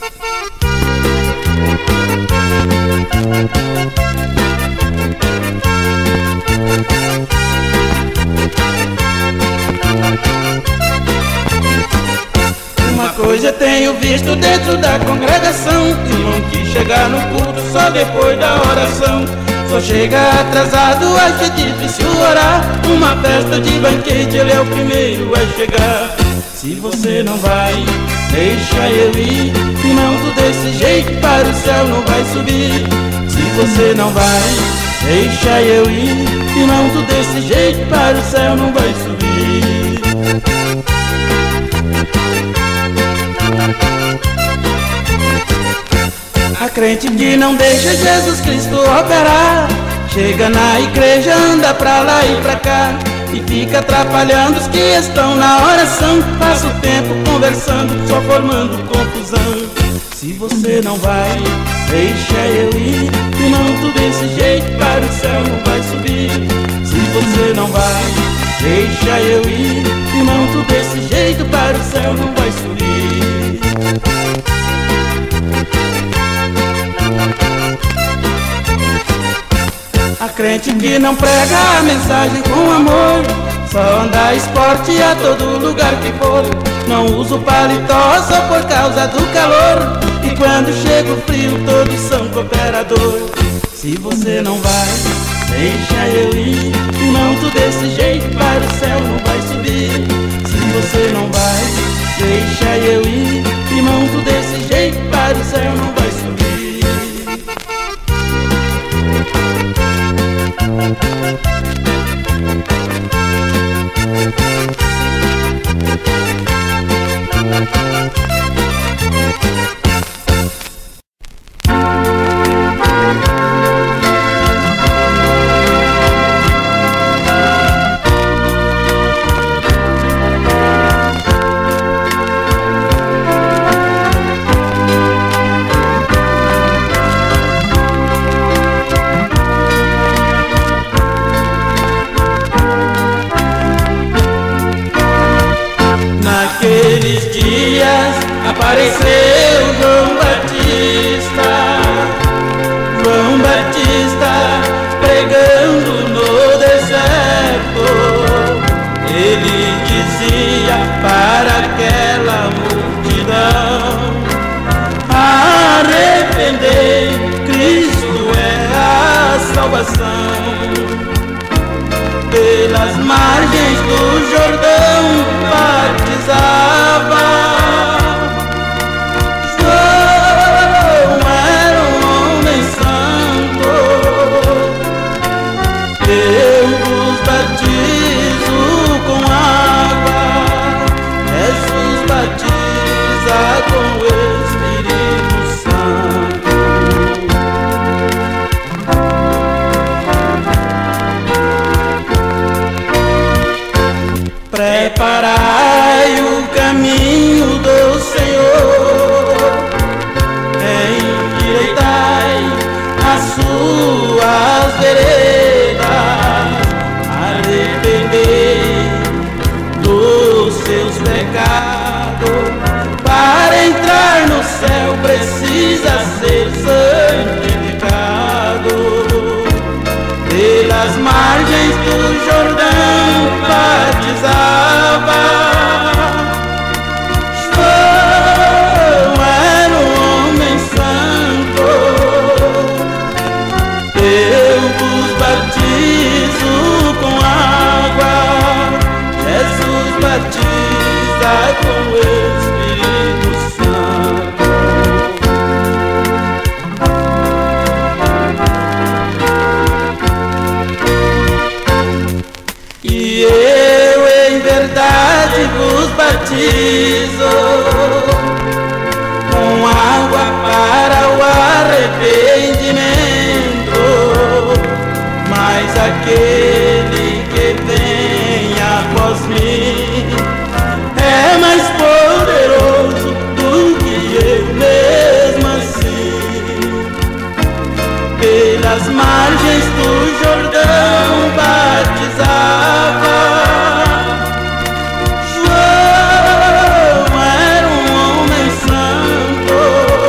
Uma coisa eu tenho visto dentro da congregação: irmão que chega no culto só depois da oração. Só chega atrasado, acha difícil orar. Uma festa de banquete, ele é o primeiro a chegar. Se você não vai, deixa eu ir. Irmão, tu desse jeito para o céu não vai subir. Se você não vai, deixa eu ir. Irmão, tu desse jeito para o céu não vai subir. A crente que não deixa Jesus Cristo operar, chega na igreja, anda pra lá e pra cá, e fica atrapalhando os que estão na oração. Passa o tempo conversando, só formando confusão. Se você não vai, deixa eu ir. Irmão, tu desse jeito para o céu não vai subir. Se você não vai, deixa eu ir. Irmão, tu desse jeito para o céu não vai subir. A crente que não prega a mensagem com amor, só anda esporte a todo lugar que for. Não usa o paletó só por causa do calor, e quando chega o frio todos são cooperador. Se você não vai, deixa eu ir. Irmão, tu desse jeito para o céu não vai subir. Se você não vai, deixa eu ir. Irmão, tu desse jeito para o céu não vai subir. Naqueles dias apareceu João Batista, João Batista pregando no deserto. Ele dizia para aquela multidão: arrependei, Cristo é a salvação. Pelas margens do Jordão batizava. João era um homem santo. Eu vos batizo com água, Jesus batiza com o Espírito Santo. Preparai o caminho do Senhor, endireitai as suas veredas, arrependei dos seus pecados. Para entrar no céu precisa ser santificado. Pelas margens do Jordão batizava. João era um homem santo. Eu vos batizo com água, Jesus batiza com o Espírito Santo. E eu em verdade vos batizo com água para o arrependimento, mas aquele que vem após mim é mais poderoso do que eu mesmo assim. Pelas margens do Jordão batizava. João era um homem santo.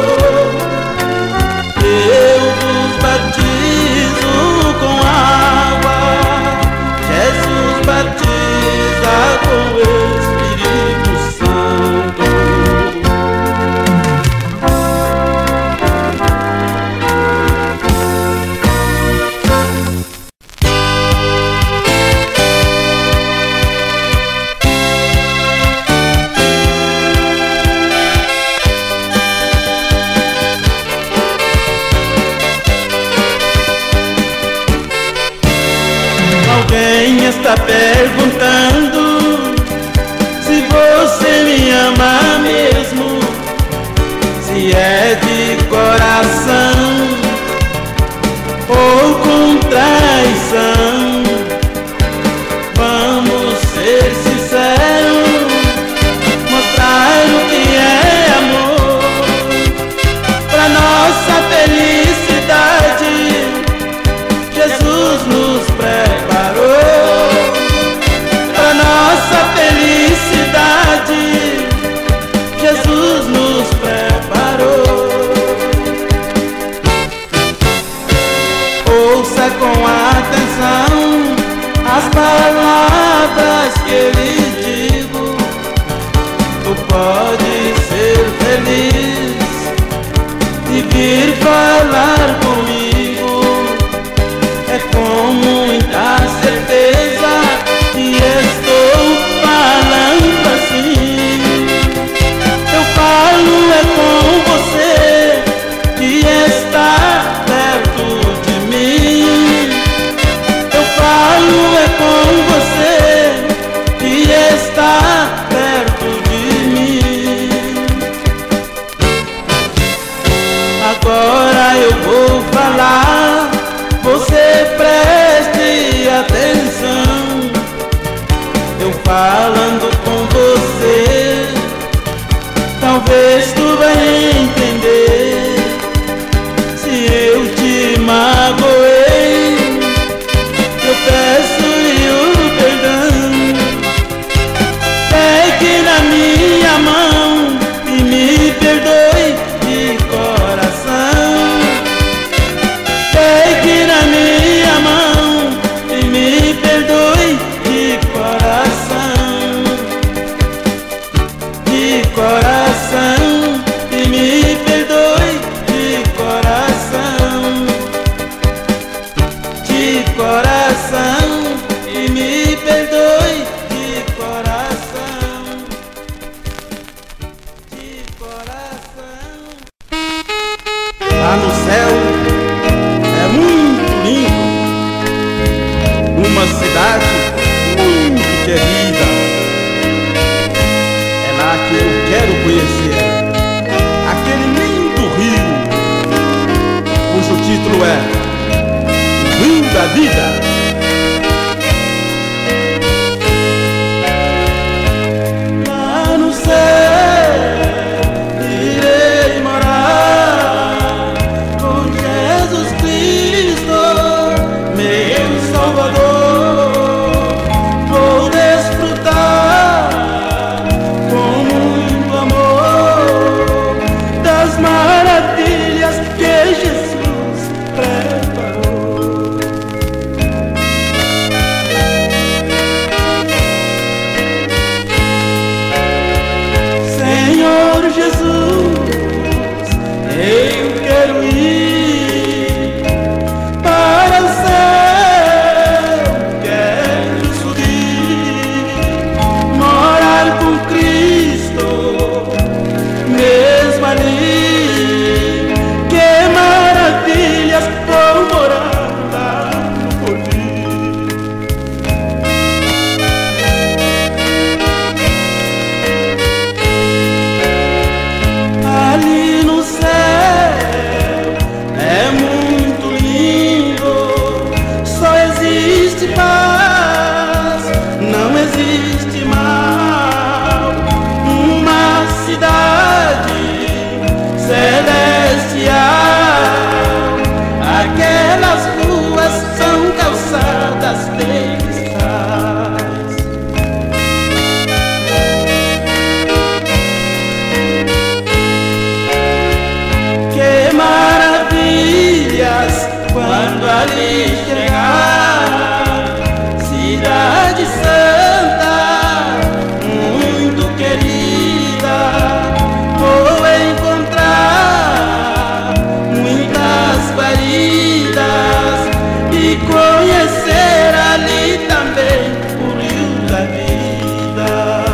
está perguntando se você me ama mesmo, se é de coração ou com traição. Vamos ser sinceros, mostrar o que é amor. Pra nossa felicidade, Jesus nos preparou. Pra nossa felicidade, Jesus nos preparou. Ouça com atenção as palavras que eu lhe digo. Tu pode ser feliz e vir falar comigo. É com muita certeza que estou falando assim. Eu falo é com você que está perto de mim. Eu falo é com você que está perto de mim. Agora eu vou falar, você preste atenção. Eu falando com você, talvez tu vai entender. Se eu te magoei, eu peço-lhe o perdão. Pegue na minha mão e me perdoe de coração. Pegue na minha mão e me perdoe de coração. De coração, e me perdoe de coração. De coração, e me perdoe de coração. De coração. Lá no céu é muito lindo, uma cidade muito querida. É lá que eu quero conhecer aquele lindo rio, cujo título é O Rio da Vida. Lá no céu irei morar com Jesus Cristo, meu Salvador. Vou desfrutar com muito amor das maravilhas que Jesus preparou. Senhor Jesus, eu quero ir para o céu, quero subir, morar com Cristo, mesmo ali. Que maravilhas, vou morar lá no porvir. Ali no céu é muito lindo, só existe paz, não existe mal. Uma cidade celestial, aquelas ruas são calçadas de cristais. Que maravilhas quando ali chegar, cidade santa, muito querida. Vou encontrar muitas guaridas e conhecer ali também o Rio da Vida.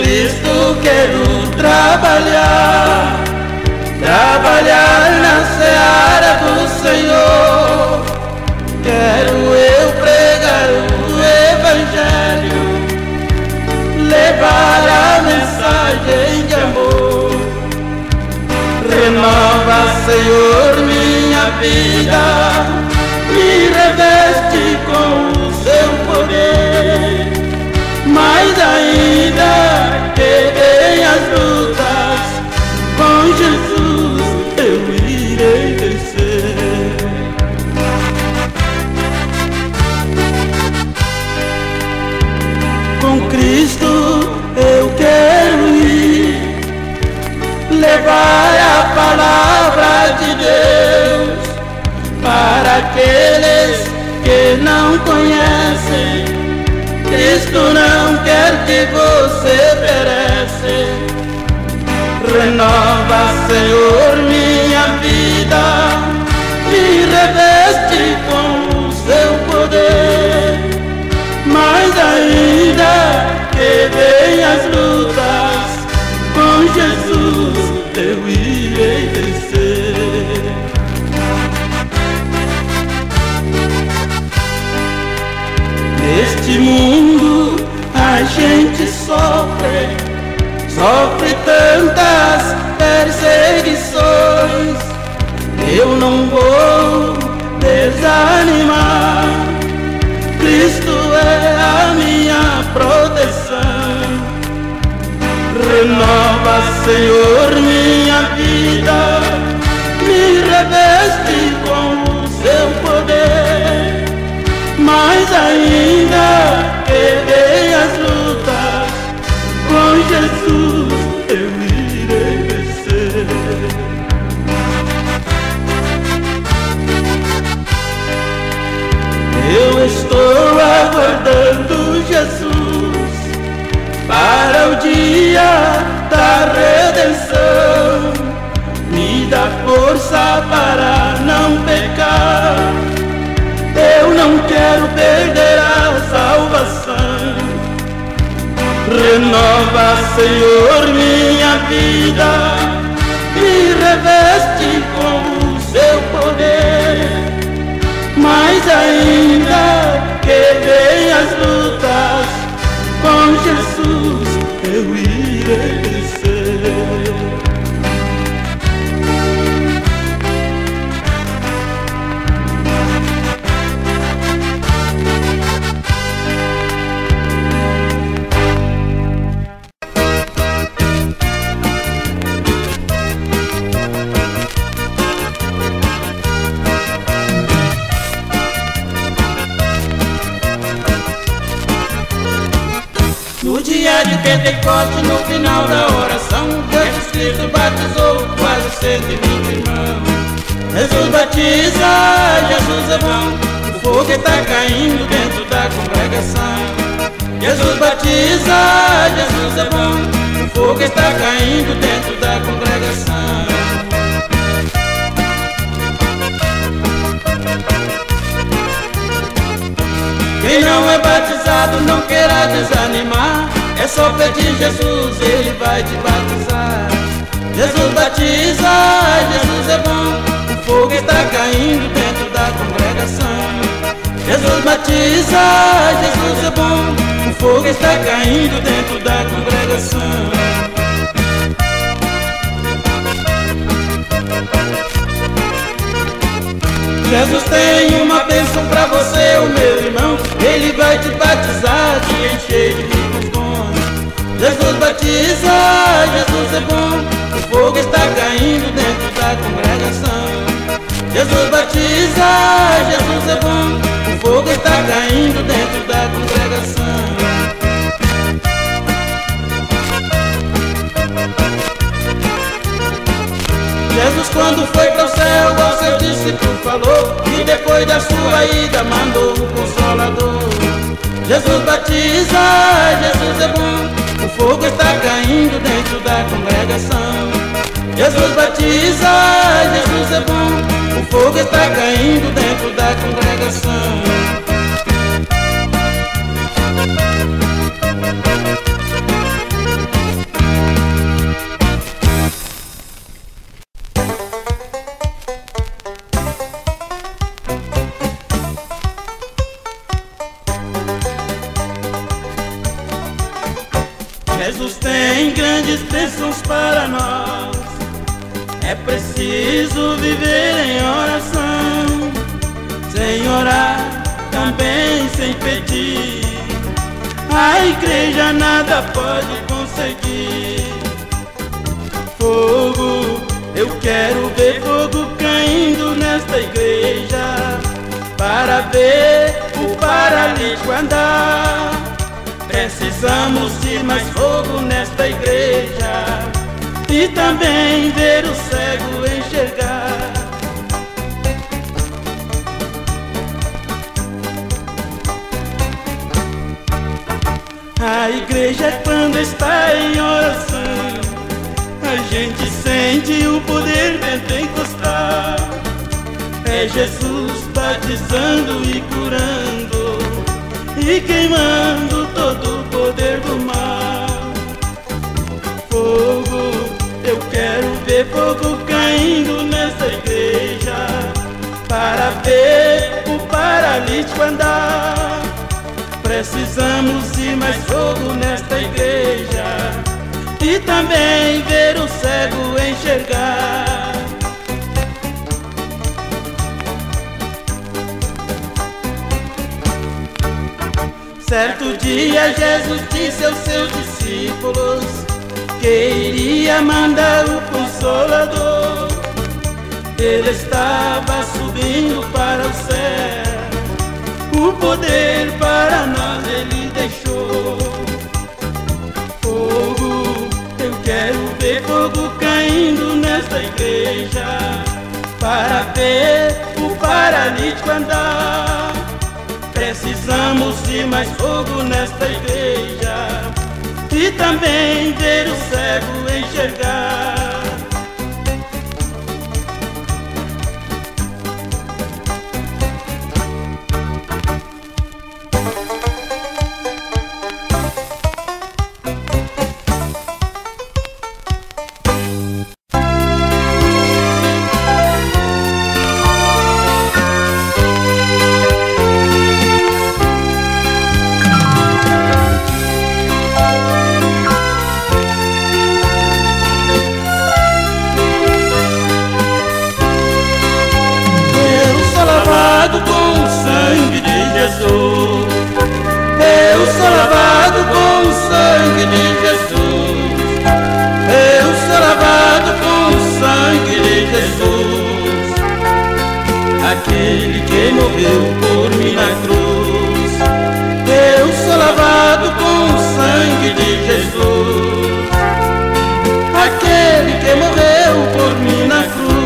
Cristo quero trabalhar, trabalhar na seara do Senhor. Quero eu pregar o Evangelho, levar a mensagem de amor. Renova, Senhor, minha vida, me reveste com o seu poder. Mais ainda que venham as lutas, com Jesus eu irei vencer. Com Cristo eu quero ir, levar a palavra de Deus para aqueles que não conhecem. Cristo não quer que você pereça. Renova, Senhor, minha vida, me reveste com o seu poder. Mais ainda que venham as lutas, com Jesus eu irei vencer. Neste mundo a gente sofre, sofre tantas perseguições. Eu não vou desanimar, Cristo é a minha proteção. Renova, Senhor, minha vida, me reveste com o seu poder. Mais ainda que venham as lutas, com Jesus eu irei vencer. Eu estou aguardando Jesus para o dia da redenção. Me dá força para não pecar, eu não quero perder a salvação. Renova, Senhor, minha vida, me reveste com o seu poder. Mais ainda que venham as lutas, com Jesus eu irei vencer. No dia de Pentecostes, no final da oração, Jesus Cristo batizou quase 120 irmãos. Jesus batiza, Jesus é bom, o fogo está caindo dentro da congregação. Jesus batiza, Jesus é bom, o fogo está caindo dentro da congregação. Quem não é batizado não queira desanimar, é só pedir Jesus, Ele vai te batizar. Jesus batiza, Jesus é bom, o fogo está caindo dentro da congregação. Jesus batiza, Jesus é bom, o fogo está caindo dentro da congregação. Jesus tem uma bênção pra você, o meu irmão. Ele vai te batizar, te encher de ricos dons. Jesus batiza, Jesus é bom, o fogo está caindo dentro da congregação. Jesus batiza, Jesus é bom, o fogo está caindo dentro da congregação. Jesus, quando foi para o céu, ao seu discípulo falou, e depois da sua ida mandou o Consolador. Jesus batiza, Jesus é bom, o fogo está caindo dentro da congregação. Jesus batiza, Jesus é bom, o fogo está caindo dentro da congregação. Jesus tem grandes bênçãos para nós. É preciso viver em oração, sem orar, também sem pedir. A igreja nada pode conseguir. Fogo, eu quero ver fogo caindo nesta igreja, para ver o paralítico andar. Precisamos de mais fogo nesta igreja, e também ver o cego enxergar. A igreja, quando está em oração, a gente sente o poder pentecostal. É Jesus batizando e curando, e queimando todo o poder do mal. Fogo, eu quero ver fogo caindo nessa igreja, para ver o paralítico andar. Precisamos de mais fogo nesta igreja, e também ver o cego enxergar. Certo dia Jesus disse aos seus discípulos que iria mandar o Consolador. Ele estava subindo para o céu, o poder para nós ele deixou. Fogo, eu quero ver fogo caindo nesta igreja, para ver o paralítico andar. Precisamos de mais fogo nesta igreja, e também ver o cego enxergar. Eu sou lavado com o sangue de Jesus. Eu sou lavado com o sangue de Jesus. Aquele que morreu por mim na cruz. Eu sou lavado com o sangue de Jesus. Aquele que morreu por mim na cruz.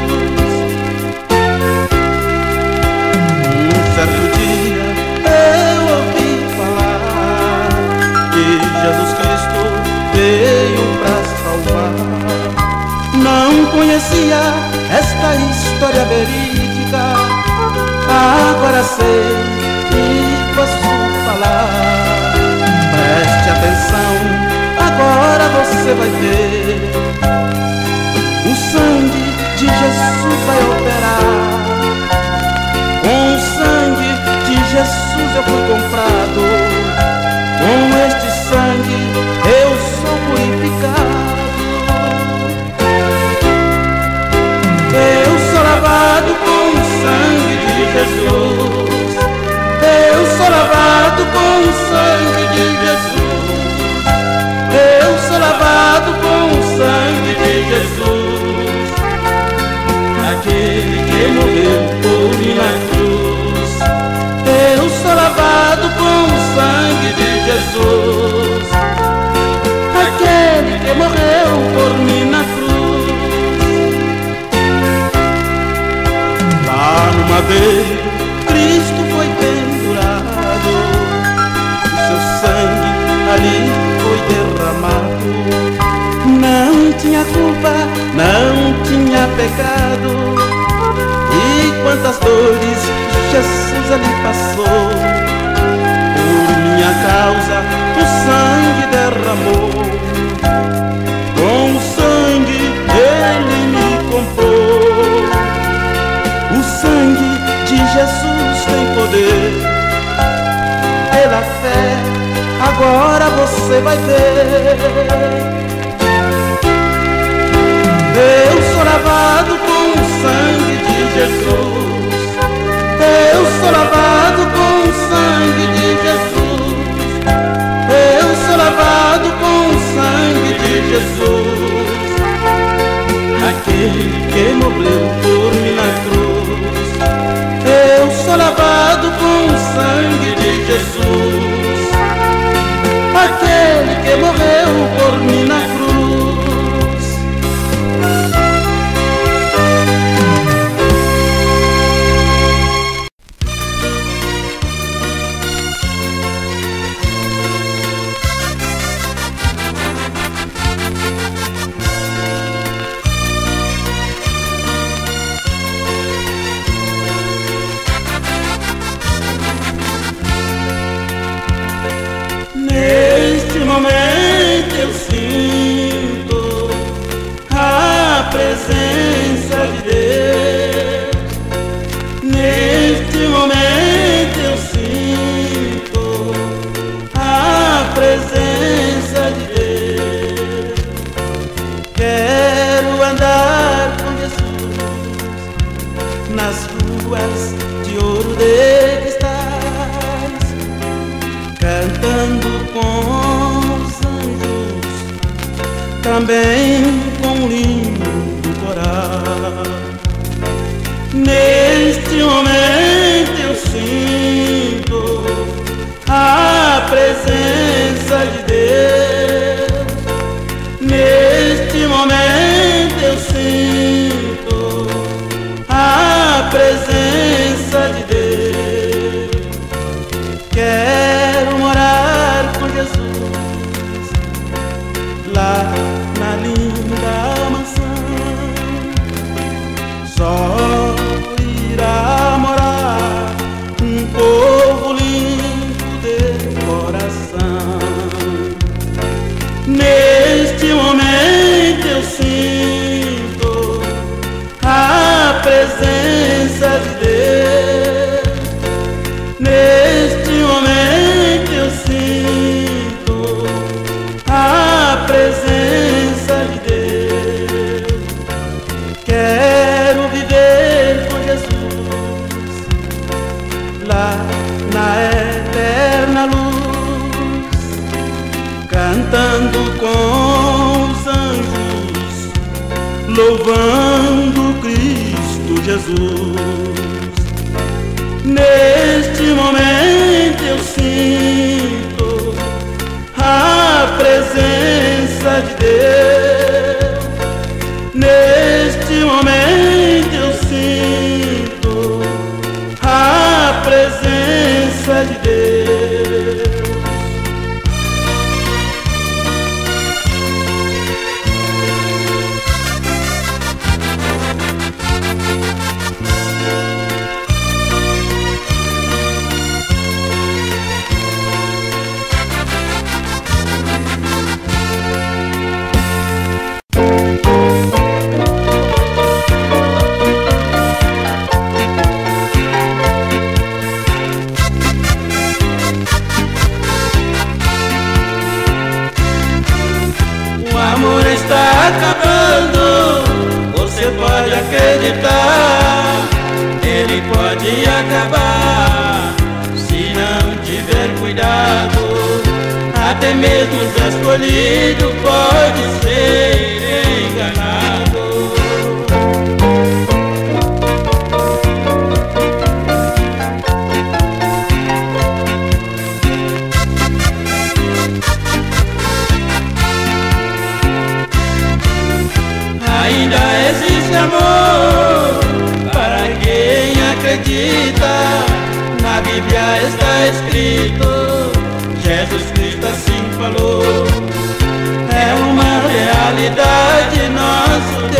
Certo dia eu ouvi falar que Jesus Cristo veio para salvar. Não conhecia esta história verídica, agora sei e posso falar. Preste atenção, agora você vai ver. O sangue de Jesus vai operar. Com o sangue de Jesus eu fui comprado. Com este sangue eu sou purificado. Eu sou lavado com o sangue de Jesus. Eu sou lavado com o sangue de Jesus. Eu sou lavado com o sangue de Jesus. Aquele que morreu por mim na cruz. Eu sou lavado com o sangue de Jesus. Aquele que morreu por mim na cruz. Lá no madeiro Cristo foi pendurado, o seu sangue ali foi derramado. Não tinha culpa, não tinha pecado. E quantas dores Jesus ali passou. Por minha causa o sangue derramou. Com o sangue ele me comprou. O sangue de Jesus tem poder. Pela fé agora você vai ver. Eu sou lavado com o sangue de Jesus. Eu sou lavado com o sangue de Jesus. Eu sou lavado com o sangue de Jesus. Aquele que morreu por mim na cruz. Eu sou lavado com o sangue de Jesus. Aquele que morreu por mim na cruz. Neste momento eu sinto a presença de Deus. Neste momento eu sinto a presença de Deus. Quero andar com Jesus nas ruas de ouro de cristais, cantando com os anjos, também com um lindo coral. Neste momento eu sinto a presença de Deus. Neste momento eu sinto a presença de Deus. Quero morar com Jesus lá na linda mansão. Só irá morar um povo limpo de coração. Neste momento eu sinto a presença de Deus. Neste momento eu sinto a presença de Deus. Quero viver com Jesus lá na eterna luz, cantando com os anjos, louvando Cristo Jesus. Neste momento eu sinto a presença de Deus. Neste momento eu sinto a presença de Deus. O amor está acabando, você pode acreditar. Ele pode acabar se não tiver cuidado. Até mesmo o escolhido pode ser enganado. Ainda existe amor para quem acredita. Na Bíblia está escrito, Jesus Cristo assim falou. É uma realidade nosso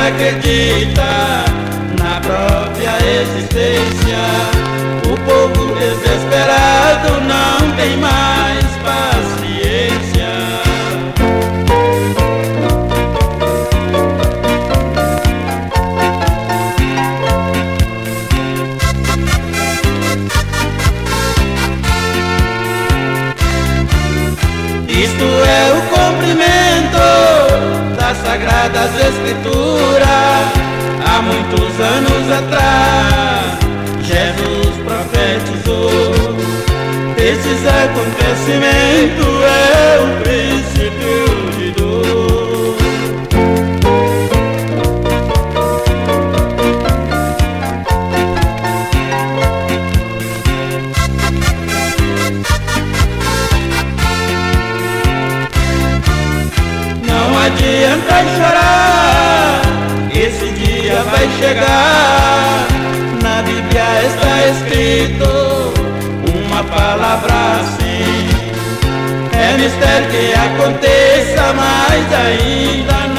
acredita na própria existência. O povo desesperado não tem mais paciência. Isto é o cumprimento das Sagradas Escrituras. Há muitos anos atrás, Jesus profetizou. Esses acontecimentos é o princípio de dor. Não adianta chorar, esse dia vai chegar. Na Bíblia está escrito uma palavra assim. É mistério que aconteça, mas ainda não